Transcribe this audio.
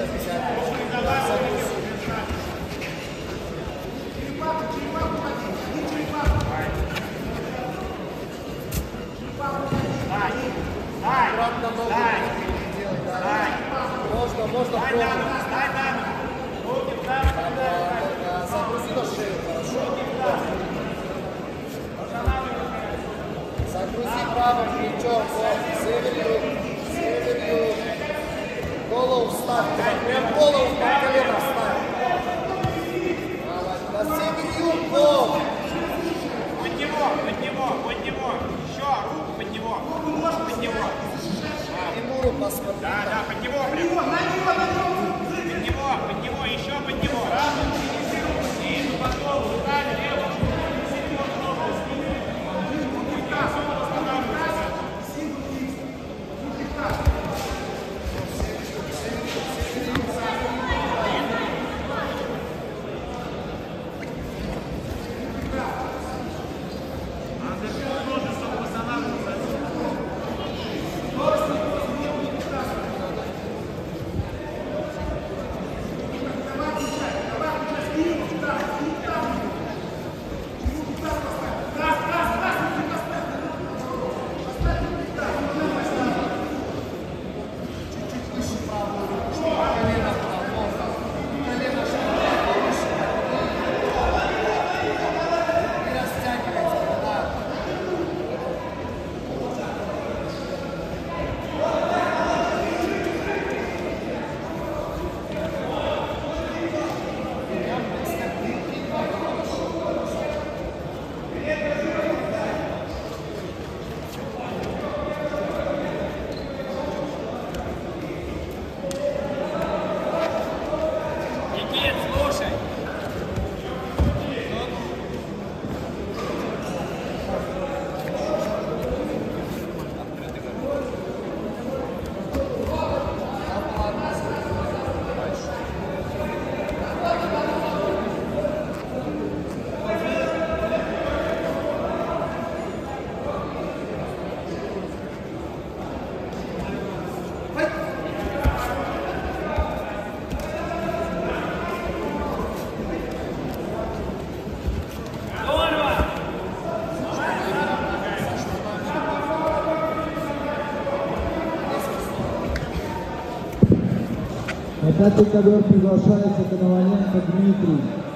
Можно загрузи на шею, хорошо? Загрузи правым плечом, северью, голову вставь, прям голову на колено вставь. На северью голову. Под него, еще руку под него, Ему руку посмотри. Да, под него прям. Под него, еще под него. И по голову, руками, левую. На пятый ковер приглашается Коноваленко Дмитрий.